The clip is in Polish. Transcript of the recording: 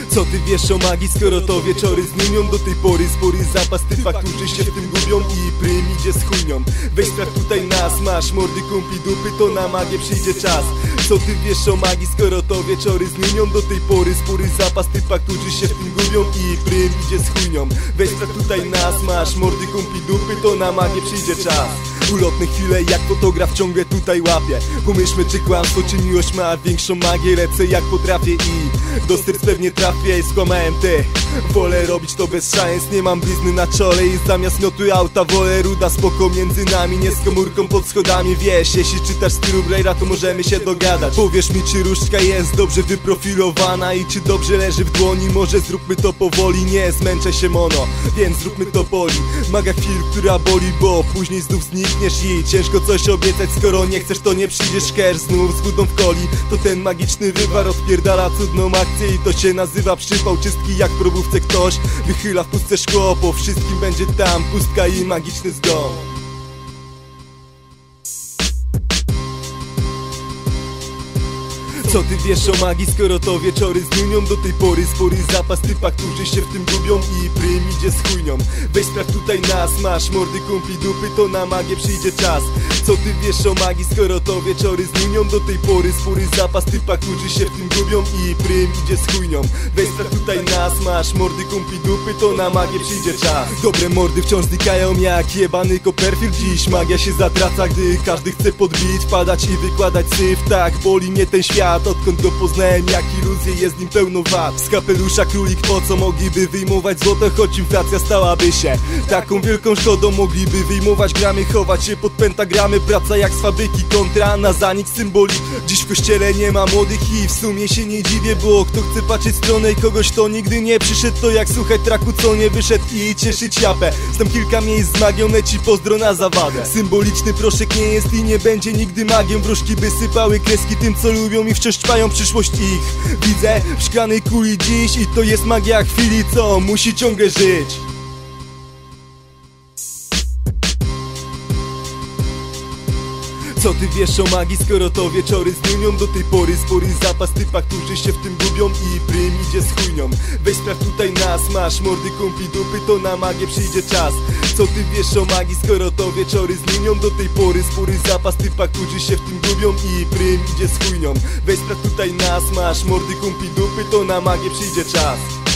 Co ty wiesz o magii, skoro to wieczory z niunią? Do tej pory spory zapas typa, którzy się w tym gubią i prym idzie z chujnią. Weź sprawdź tutaj nas, masz mordy, kumpli, dupy, to na magię przyjdzie czas. Co ty wiesz o magii, skoro to wieczory z niunią? Do tej pory spory zapas typa, którzy się w tym gubią i prym idzie z chujnią. Weź sprawdź tutaj nas, masz mordy, kumpli, dupy, to na magię przyjdzie czas. Ulotne chwile jak fotograf ciągle tutaj łapię. Pomyślmy, czy kłamstwo, czy miłość ma większą magię. Lecę jak potrafię i do serc pewnie trafię. Skłamałem ty, wolę robić to bez szans. Nie mam blizny na czole i zamiast miotu auta wolę ruda. Spoko między nami, nie z komórką pod schodami. Wiesz, jeśli czytasz stylu Blaira, to możemy się dogadać. Powiesz mi, czy różdżka jest dobrze wyprofilowana i czy dobrze leży w dłoni. Może zróbmy to powoli, nie zmęczę się mono, więc zróbmy to poli. Maga chwil, która boli, bo później znów znikniesz i ciężko coś obiecać, skoro nie chcesz, to nie przyjdziesz. Ker znów z budą w coli, to ten magiczny wywar odpierdala cudną akcję i to się nazywa przypał czystki. Jak w probówce ktoś wychyla w pustce szkło, po wszystkim będzie tam pustka i magiczny zgon. Co ty wiesz o magii, skoro to wieczory z niunią? Do tej pory spory zapas typa, którzy się w tym gubią i prym idzie z chujnią. Weź sprawdź tutaj nas, masz mordy, kumpli, dupy, to na magię przyjdzie czas. Co ty wiesz o magii, skoro to wieczory z niunią? Do tej pory spory zapas typa, którzy się w tym gubią i prym idzie z chujnią. Weź sprawdź tutaj nas, masz mordy, kumpli, dupy, to na magię przyjdzie czas. Dobre mordy wciąż znikają jak jebany Copperfield. Dziś magia się zatraca, gdy każdy chce podbić, padać i wykładać syf. Tak boli mnie ten świat, odkąd go poznałem, jak iluzje, jest nim pełno wad. Z kapelusza królik, po co mogliby wyjmować złoto, choć inflacja stałaby się taką wielką szkodą. Mogliby wyjmować gramy, chować się pod pentagramy. Praca jak z fabryki, kontra na zanik symboli. Dziś w kościele nie ma młodych i w sumie się nie dziwię, bo kto chce patrzeć w stronę kogoś, kto nigdy nie przyszedł, to jak słuchać traku, co nie wyszedł i cieszyć japę. Znam kilka miejsc z magią, leci pozdro na zawadę. Symboliczny proszek nie jest i nie będzie nigdy magią. Wróżki by sypały kreski tym, co lubią i wciąż trwają przyszłość ich. Widzę w szklanej kuli dziś i to jest magia chwili, co musi ciągle żyć. Co ty wiesz o magii, skoro to wieczory z niunią? Do tej pory spory zapas typa, którzy się w tym gubią i prym idzie z chujnią. Weź sprawdź tutaj nas, masz mordy, kumpli, dupy, to na magię przyjdzie czas. Co ty wiesz o magii, skoro to wieczory z niunią? Do tej pory spory zapas typa, którzy się w tym gubią i prym idzie z chujnią. Weź sprawdź tutaj nas, masz mordy, kumpli, dupy, to na magię przyjdzie czas.